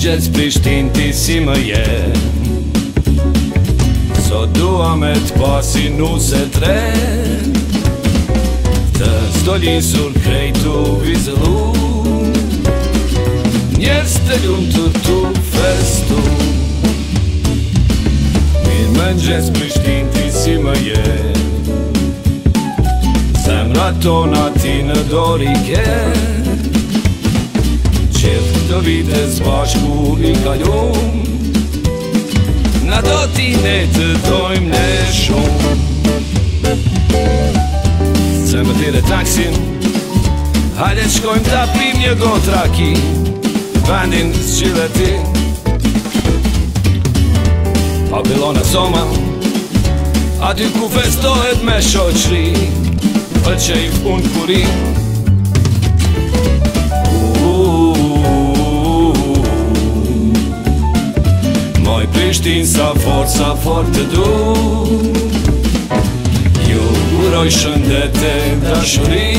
mëngjes Prishtin ti si më je. Sot dua me t'pasi nuse tre, të stolisur krejtu vizëllu, njerës të lumtur tu festu. Mirë mëngjes Prishtin ti si më je, zemra tona ti në dori ke, qef të vite zbashku i kalum, na do t'i ne të dojmë ne shumë. Se më tire taksin, hajde shkojmë t'a pim një got raki, vendin s'qile ti Papilona Soma, aty ku festohet me shoqri, pëlqej unë kurin. Moj Prishtin sa fort të du, ju uroj shëndete dashuri,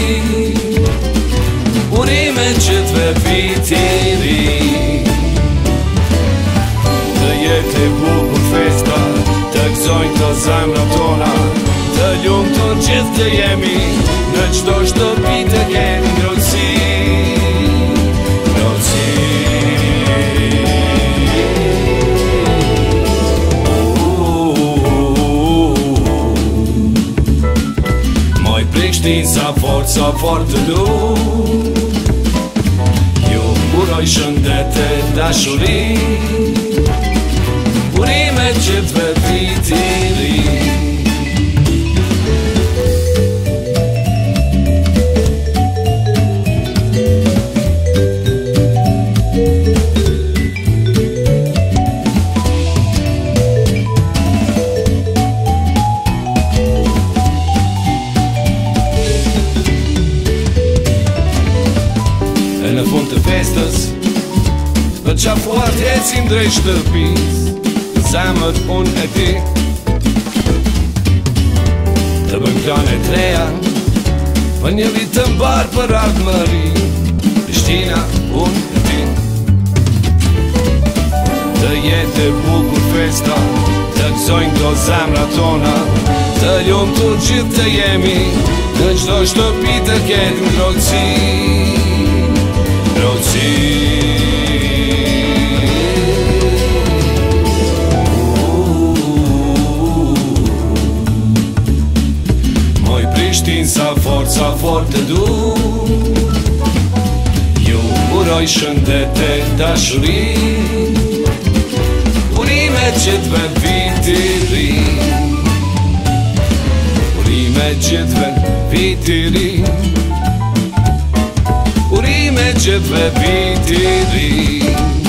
urime qëtve viti ri. Të jetë e bukur festa, të gëzojnë të zemra tona, të lumtur gjithë të jemi, në qdo shtëpi të kemi ngrohtësi, ngrohtësi. Moj Prishtin sa fort të du, ju uroj shëndete dashuri, urime gjithve viti ri. Në fund të festës, për qafuar t'ecim drejt shtëpis, zemët unë e ti, të bëjmë plane treja, për një vit të mbar për ardhmëri, Prishtina unë e ti. Të jetë e bukur festa, të gëzojnë do zemra tona, të lumtur gjithë të jemi, në qdo shtëpi të ketë ngrohtësi, ngrohtësi. Moj Prishtin sa fort të du, ju uroj shëndete dashuri, urime gjithve viti ri, urime gjithve viti ri, urime gjithve viti ri.